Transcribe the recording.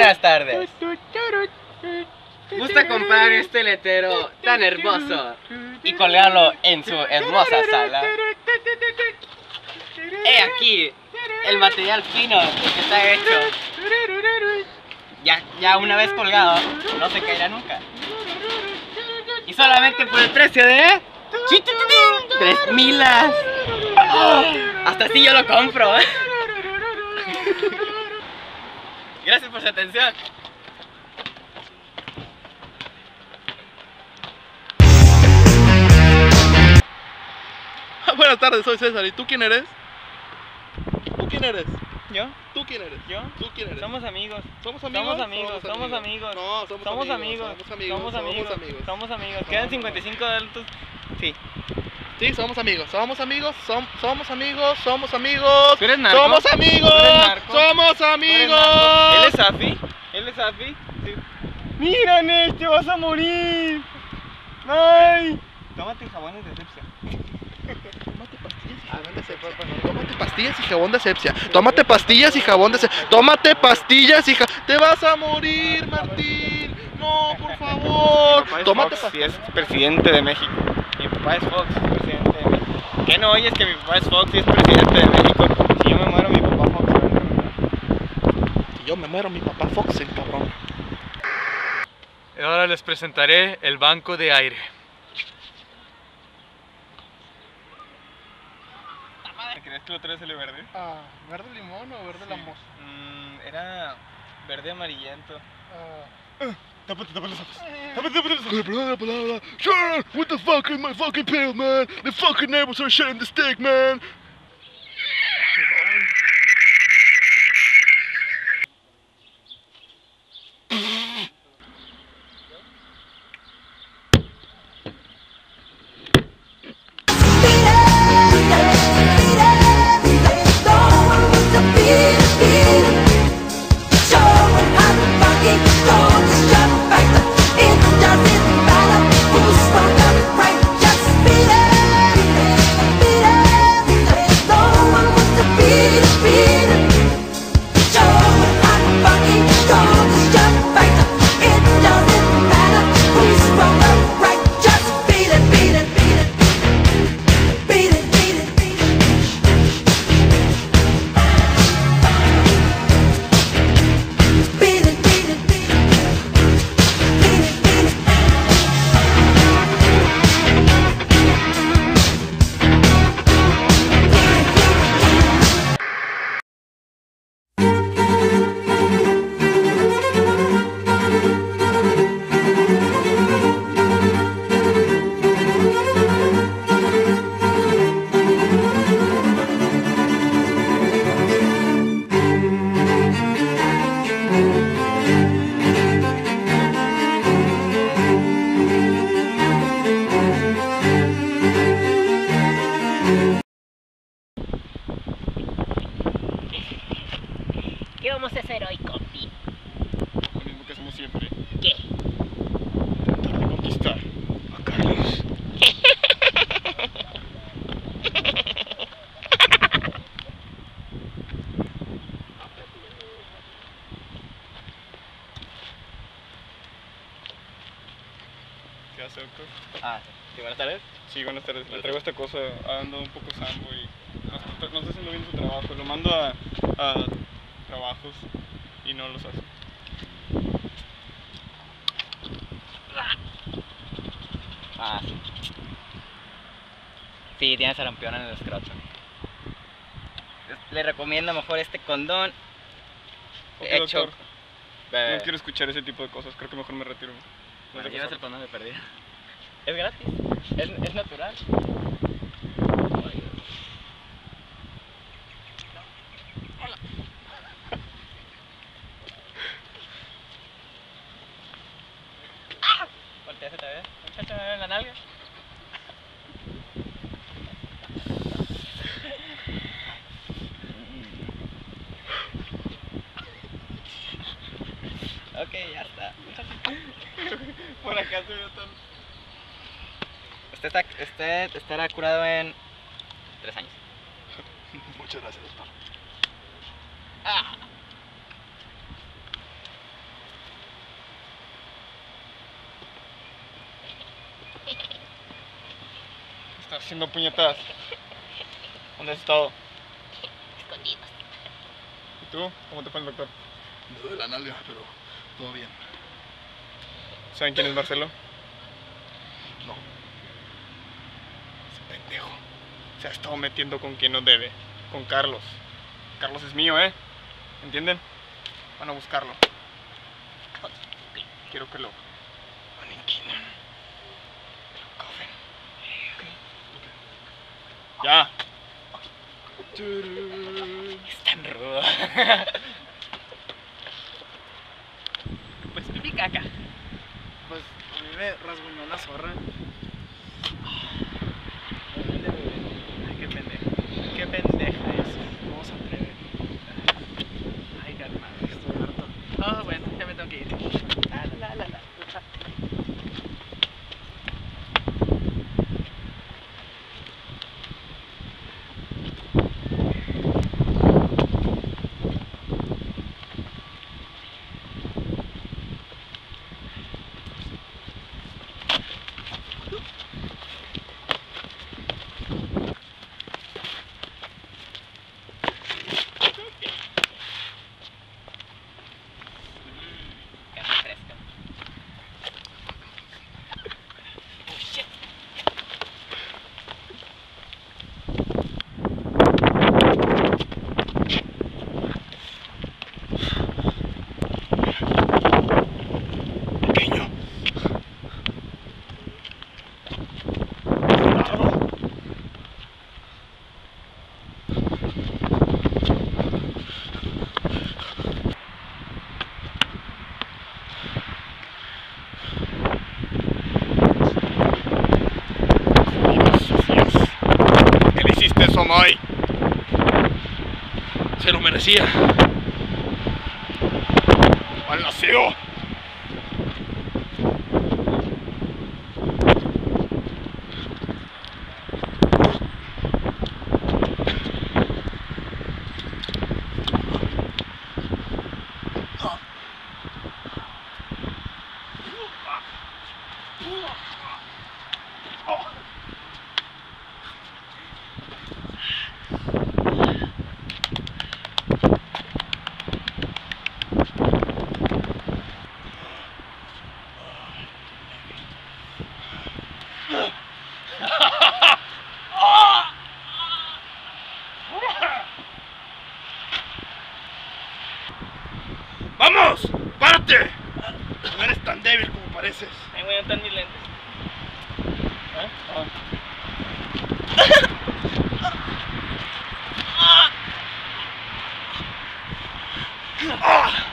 Buenas tardes. ¿Gusta comprar este letrero tan hermoso y colgarlo en su hermosa sala? He aquí el material fino que está hecho. Ya una vez colgado, no se caerá nunca. Y solamente por el precio de 3,000. Hasta así yo lo compro. Gracias por su atención. Buenas tardes, soy César. ¿Y tú quién eres? ¿Tú quién eres? ¿Yo? ¿Tú quién eres? ¿Yo? ¿Tú quién eres? Somos amigos. ¿Somos amigos? Somos amigos. Somos amigos. No, Somos amigos. Somos amigos. Somos amigos. Quedan 55 adultos. Sí. Sí, somos amigos. Somos amigos. Somos amigos. Somos amigos. ¿Tú eres narco? Somos amigos. ¿Tú eres narco? Somos ¿Él amigos. es Afi? ¿Él es Afi? Sí. Mira, Nech, te vas a morir. Ay. Tómate jabones de asepsia. Tómate pastillas y jabón de asepsia. Tómate pastillas y jabón de asepsia. Tómate pastillas y jabón. Te vas a morir, Martín. No, por favor. Tómate pastillas. Es presidente de México. Mi papá es Fox, es presidente de México. ¿Qué no oyes que mi papá es Fox y es presidente de México? Si yo me muero, mi papá Fox se va a enfermar. Si yo me muero, mi papá Fox se encabrona. Y ahora les presentaré el banco de aire. ¿Crees que lo traes el verde? ¿Verde limón o verde limón? Era verde amarillento. Tápate los ojos. Tápate los ojos. Sure, what the fuck is my fucking pill, man? The fucking neighbors are sharing the stick, man. ¿Qué vamos a hacer hoy, compi? Lo mismo que hacemos siempre. ¿Qué? Tratar de conquistar a Carlos. ¿Qué hace, doctor? Sí, buenas tardes. Sí, buenas tardes. Le traigo esta cosa. Ando un poco sambo y no está haciendo bien su trabajo. Lo mando a trabajos y no los hace. Sí. Sí, tiene sarampión en el escroto. Le recomiendo mejor este condón Ok, hecho. doctor. No quiero escuchar ese tipo de cosas. Creo que mejor me retiro. Bueno, llevas el condón de perdida. Es gratis, es natural. Voltea ese vez. Muchacha en la nalga. Ok, ya está. Por acá se ve tan... Usted estará curado en 3 años. Muchas gracias, doctor. estás haciendo puñetas? ¿Dónde has estado? Escondidos. ¿Y tú? ¿Cómo te fue el doctor? Me duele la nalga, pero todo bien. ¿Saben quién es Marcelo? No. Ese pendejo. Se ha estado metiendo con quien no debe. Con Carlos. Carlos es mío, ¿eh? ¿Entienden? Van a buscarlo. Quiero que lo aniquilen. Que lo cofen. Ya. Es tan rudo. Pues pipí caca. Pues a mí me rasguñó la zorra. Ay, qué pendeja. Qué pendeja es. ¿Cómo se atreve? Ay, calma. Estoy harto. Oh, bueno, ya me tengo que ir. La. Carne fresca. Oh, shit. Pequeño. ¿Por qué le hiciste eso a Mai? Se lo merecía. ¡Mal nacido! ¡Vamos! ¡Párate! No eres tan débil como pareces. Ay, voy a untar mis lentes. ¡Ah!